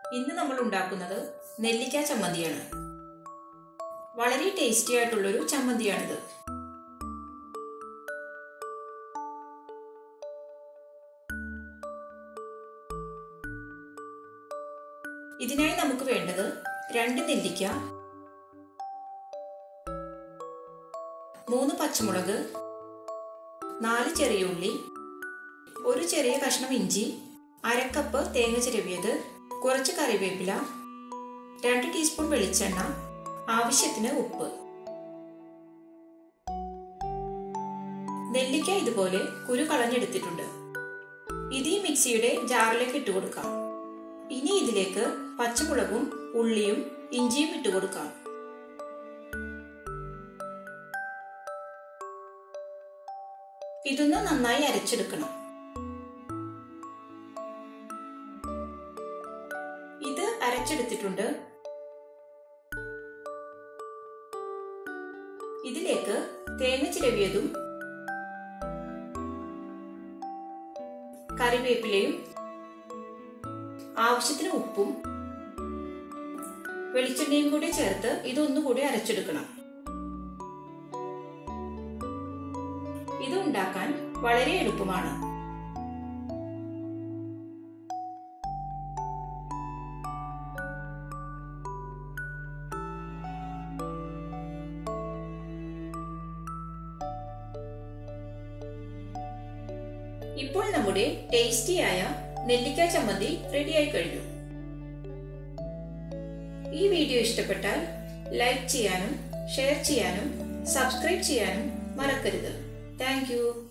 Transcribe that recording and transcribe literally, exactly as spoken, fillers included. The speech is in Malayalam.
ഇന്ന് നമ്മൾ ഉണ്ടാക്കുന്നത് നെല്ലിക്ക ചമ്മന്തിയാണ്. വളരെ ടേസ്റ്റി ആയിട്ടുള്ളൊരു ചമ്മന്തിയാണിത്. ഇതിനായി നമുക്ക് വേണ്ടത് രണ്ട് നെല്ലിക്ക, മൂന്ന് പച്ചമുളക്, നാല് ചെറിയ ഉള്ളി, ഒരു ചെറിയ കഷ്ണം ഇഞ്ചി, അരക്കപ്പ് തേങ്ങ ചിരവിയത്, കുറച്ച് കറിവേപ്പില, രണ്ട് ടീസ്പൂൺ വെളിച്ചെണ്ണ, ആവശ്യത്തിന് ഉപ്പ്. നെല്ലിക്ക ഇതുപോലെ കുരു കളഞ്ഞെടുത്തിട്ടുണ്ട്. ഇത് ഈ മിക്സിയുടെ ജാറിലേക്ക് ഇട്ട് കൊടുക്കാം. ഇനി ഇതിലേക്ക് പച്ചമുളകും ഉള്ളിയും ഇഞ്ചിയും ഇട്ട് കൊടുക്കാം. ഇതൊന്ന് നന്നായി അരച്ചെടുക്കണം. ഇത് അരച്ചെടുത്തിട്ടുണ്ട്. ഇതിലേക്ക് തേങ്ങ ചിരവിയതും കറിവേപ്പിലയും ആവശ്യത്തിന് ഉപ്പും വെളിച്ചെണ്ണയും കൂടി ചേർത്ത് ഇതൊന്നുകൂടി അരച്ചെടുക്കണം. ഇത് ഉണ്ടാക്കാൻ വളരെ എളുപ്പമാണ്. ഇപ്പോൾ നമ്മുടെ ടേസ്റ്റിയായ നെല്ലിക്ക ചമ്മന്തി റെഡിയായി കഴിഞ്ഞു. ഈ വീഡിയോ ഇഷ്ടപ്പെട്ടാൽ ലൈക്ക് ചെയ്യാനും ഷെയർ ചെയ്യാനും സബ്സ്ക്രൈബ് ചെയ്യാനും മറക്കരുത്. Thank U.